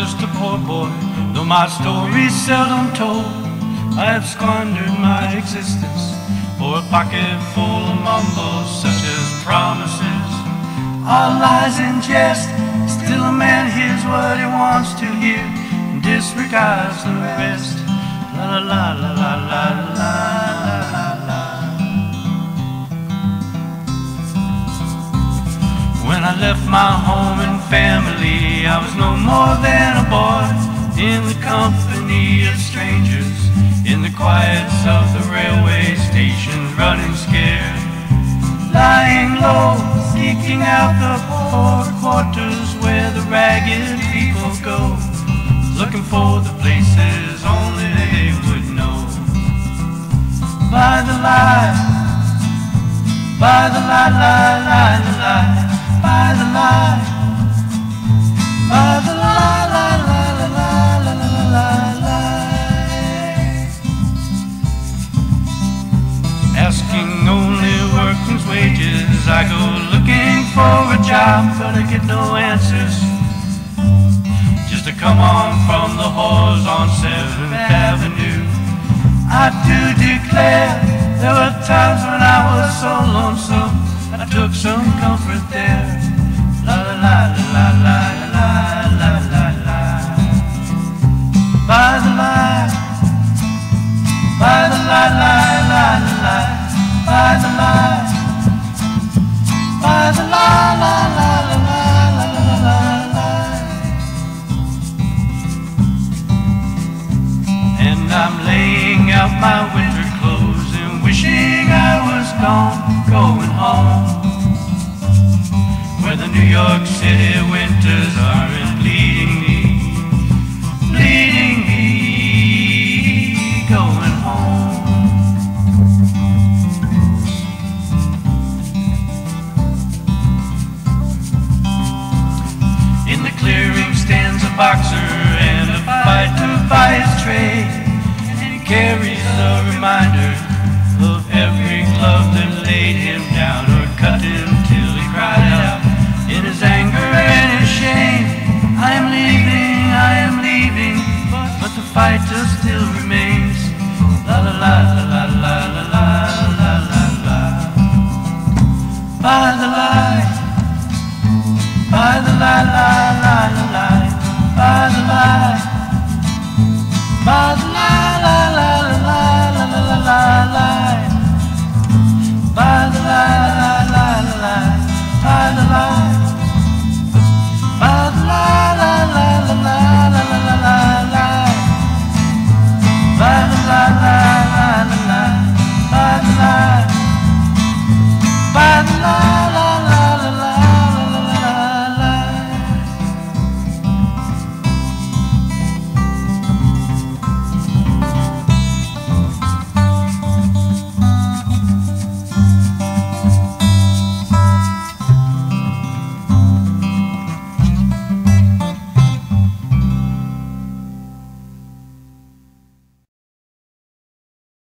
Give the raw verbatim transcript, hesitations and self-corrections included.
just a poor boy, though my story's seldom told. I have squandered my existence for a pocket full of mumbles such as promises, all lies and jest. Still a man hears what he wants to hear and disregards the rest. La la la la la la la la la. When I left my home and family, I was no more than a boy in the company of strangers, in the quiets of the railway stations, running scared, lying low, seeking out the poor quarters where the ragged people go, looking for the places only they would know. By the light, by the light, light, light, light, by the light, by the light, light, light, light, light, light, light. Asking only workman's wages, I go looking for a job, but I get no answers. Just to come on from the halls on seventh Avenue. I do declare there were times when I was so lonesome, I took some comfort there. La la la la la la la la la. By the light, by the light, light, light, light, by the light, by the light, light, light, light, light, light, light. And I'm laying out my winter clothes and wishing I was gone, going home, where the New York City winters aren't bleeding me, bleeding me, going home. In the clearing stands a boxer and a fighter by his trade, and he carries a reminder of every glove that laid him down or cut him till he cried out in his anger and his shame, I am leaving, I am leaving, but the fighter still remains. La la la la la.